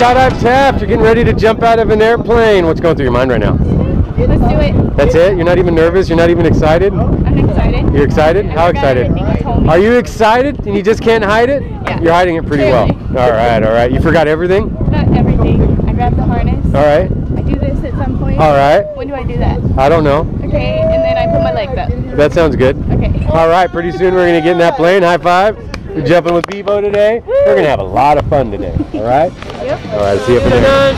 Skydive Taft. You're getting ready to jump out of an airplane. What's going through your mind right now? Let's do it. That's it? You're not even nervous? You're not even excited? I'm excited. You're excited? How excited? Are you excited and you just can't hide it? Yeah. You're hiding it pretty well. All right, all right. You forgot everything? Not everything. I grabbed the harness. All right. I do this at some point. All right. When do I do that? I don't know. Okay, and then I put my legs up. That sounds good. Okay. All right, pretty soon we're going to get in that plane. High five. We're jumping with Bevo today. We're going to have a lot of fun today. All right? Yep. All right, see you up in there.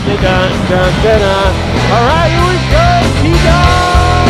All right, here we go. T-Dog.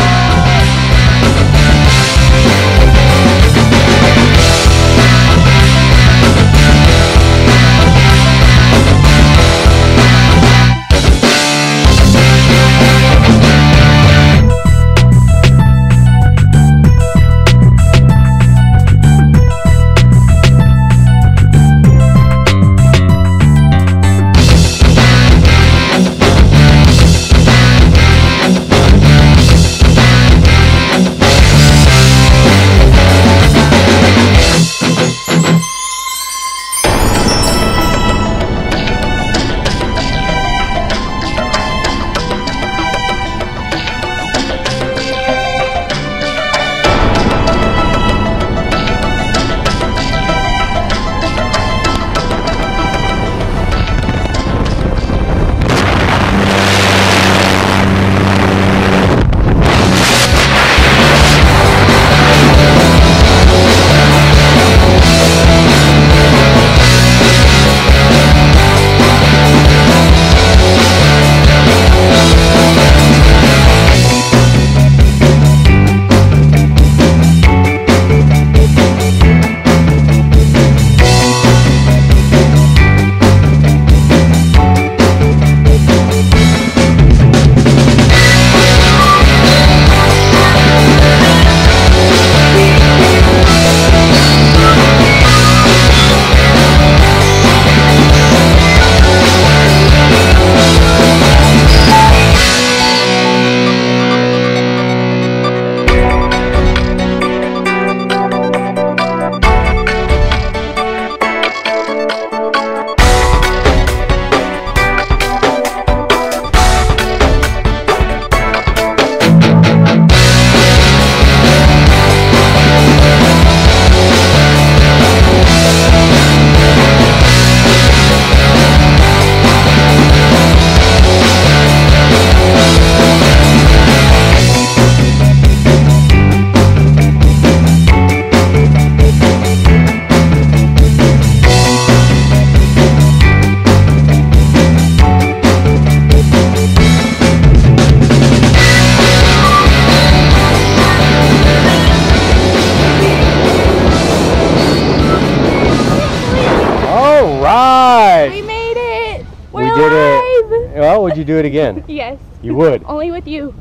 We made it! We did it. Well, would you do it again? Yes. You would? Only with you.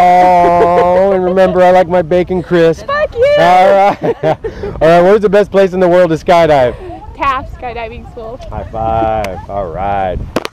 Oh, and remember, I like my bacon crisp. Fuck you! All right. All right, where's the best place in the world to skydive? Taft Skydiving School. High five. All right.